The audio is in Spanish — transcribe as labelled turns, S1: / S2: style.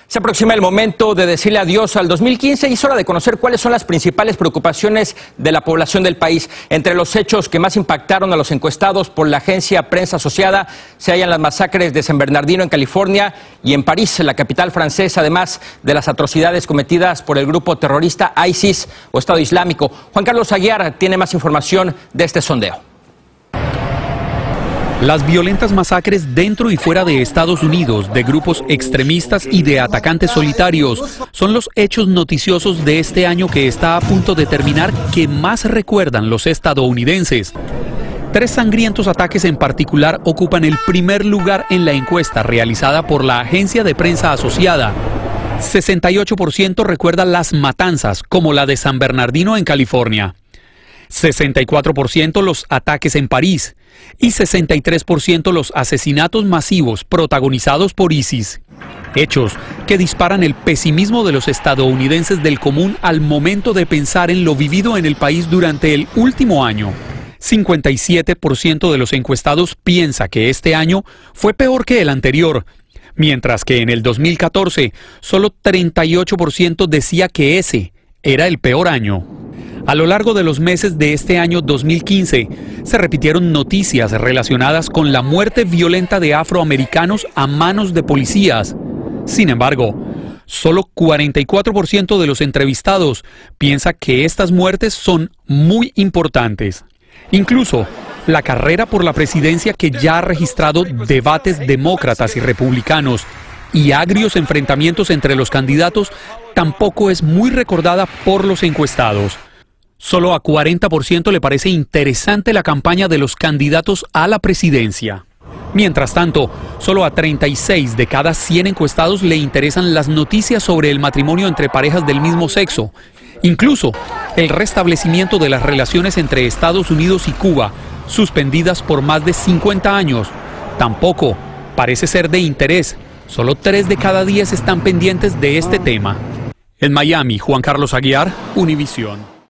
S1: Se aproxima el momento de decirle adiós al 2015 y es hora de conocer cuáles son las principales preocupaciones de la población del país. Entre los hechos que más impactaron a los encuestados por la agencia Prensa Asociada se hallan las masacres de San Bernardino en California y en París, la capital francesa, además de las atrocidades cometidas por el grupo terrorista ISIS o Estado Islámico. Juan Carlos Aguiar tiene más información de este sondeo.
S2: Las violentas masacres dentro y fuera de Estados Unidos de grupos extremistas y de atacantes solitarios son los hechos noticiosos de este año que está a punto de terminar que más recuerdan los estadounidenses. 3 sangrientos ataques en particular ocupan el primer lugar en la encuesta realizada por la agencia de Prensa Asociada. 68% recuerda las matanzas, como la de San Bernardino en California. 64% los ataques en París y 63% los asesinatos masivos protagonizados por ISIS. Hechos que disparan el pesimismo de los estadounidenses del común al momento de pensar en lo vivido en el país durante el último año. 57% de los encuestados piensa que este año fue peor que el anterior, mientras que en el 2014 solo 38% decía que ese era el peor año. A lo largo de los meses de este año 2015, se repitieron noticias relacionadas con la muerte violenta de afroamericanos a manos de policías. Sin embargo, solo 44% de los entrevistados piensa que estas muertes son muy importantes. Incluso, la carrera por la presidencia, que ya ha registrado debates demócratas y republicanos y agrios enfrentamientos entre los candidatos, tampoco es muy recordada por los encuestados. Solo a 40% le parece interesante la campaña de los candidatos a la presidencia. Mientras tanto, solo a 36 de cada 100 encuestados le interesan las noticias sobre el matrimonio entre parejas del mismo sexo. Incluso, el restablecimiento de las relaciones entre Estados Unidos y Cuba, suspendidas por más de 50 años, tampoco parece ser de interés. Solo 3 de cada 10 están pendientes de este tema. En Miami, Juan Carlos Aguiar, Univisión.